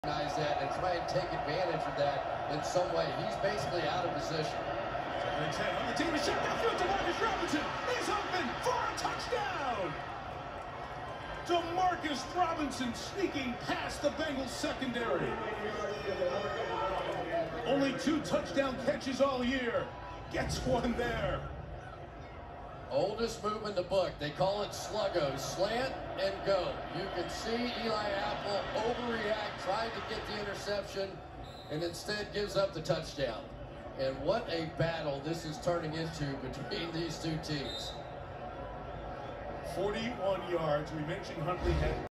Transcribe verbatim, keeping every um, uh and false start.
Recognize that and try and take advantage of that in some way. He's basically out of position. On the team is shot downfield. Demarcus Robinson is open for a touchdown. Demarcus Robinson sneaking past the Bengals secondary. Only two touchdown catches all year. Gets one there. Oldest move in the book. They call it sluggo. Slant and go. You can see Eli Apple overreact, trying to get the interception, and instead gives up the touchdown. And what a battle this is turning into between these two teams. forty-one yards. We mentioned Huntley had